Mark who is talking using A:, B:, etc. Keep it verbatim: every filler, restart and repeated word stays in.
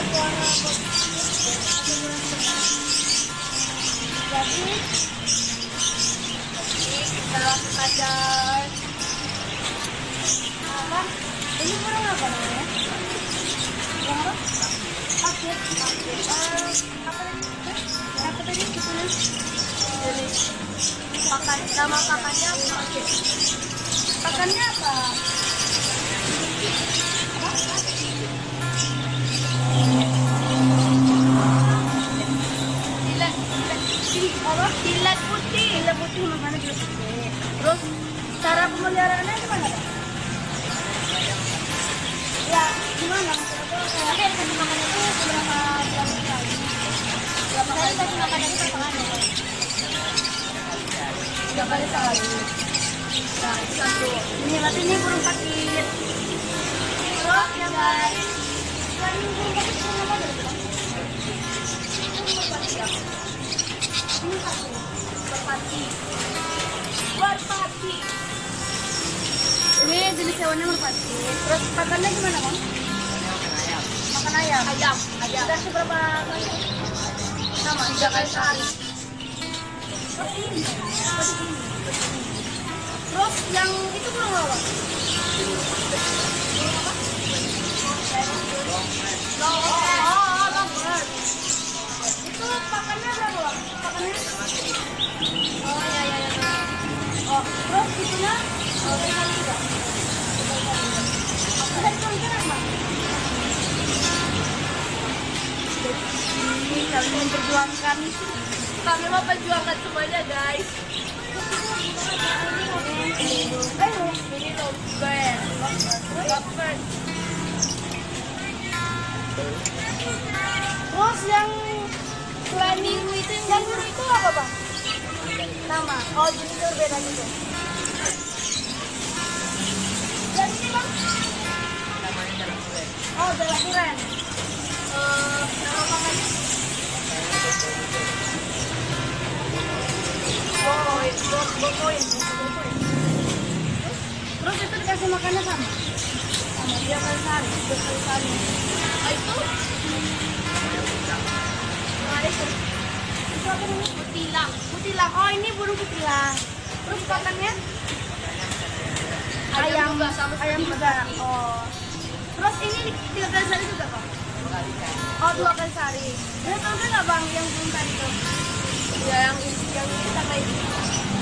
A: Jadi kita langsung aja. Apa? Ini kurang apa namanya? Kurang apa? Update, update. Uh, apa tadi? Apa tadi? Ditulis. Jadi pakan nama pakannya apa? Pakannya apa? Dilat, apa? Dilat putih. Dilat putih makanya dilat putih. Terus cara pemeliharaannya gimana? Ya, gimana? Tapi kasih makan itu berapa jam sekali? Berapa kali kasih makan itu berapa kali? Tiga kali sekali. Nah, satu. Ini berarti ini burung pakit. Terus yang lain, selain burung pakit itu apa ada? Ini satu. Merpati. Merpati. Ini jenis hewannya merpati. Terus makannya gimana, Bang? Makan ayam. Ayam. Ayam. Sudah seberapa kali? Sama, tiga kali sehari. Seperti ini. Seperti ini. Terus yang itu kurang apa? Kurang apa? Lovebird. Oh, lovebird. Itu pakannya berapa, Bang? Pakannya? Oh, ya, ya, ya. Oh, terus itunya? Oh, kali juga. Apa itu ikan apa? Ini kami memperjuangkan. Kami mau perjuangkan semuanya, guys. Ini lovebird. Lovebird. Terus yang selain biru itu, yang biru itu apa, Bang? Nama? Oh, jenis berbeda gitu. Dan ini, Bang? Oh, jalak duren. Uh, nama makannya? Oh, itu bokoin. Terus itu dikasih makannya sama? Sama, dia kali sehari, dua kali sehari. Ah, itu? Ada itu? Itu apa namanya? Kutilang. Kutilang, oh ini burung kutilang. Terus pakannya? Ayam, ayam juga. Oh. Terus ini tiga kali sehari juga, Bang? Oh, dua kali sehari. Ada tahu nggak, Bang, yang burung tadi tuh? Ya, yang ini, yang ini sama ini.